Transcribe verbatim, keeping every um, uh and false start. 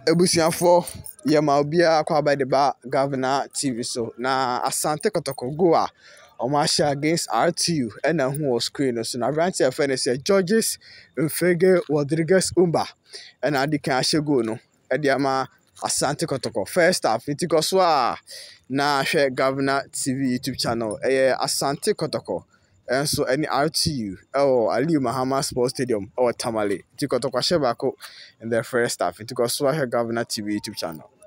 Ebusiafo ye ma obia kwa by the ba Governor T V so na Asante Kotoko go a omo ahia against R T U and na hu screen so na branch e fe say Georges Mfege Rodriguez Umba and adi kan ahia go no e dia ma Asante Kotoko first half it go so a na hwe Governor T V YouTube channel eh Asante Kotoko and so any R T U oh Ali Mahama Sports Stadium or Tamale. It got to in the first half. It got so Governor T V YouTube channel.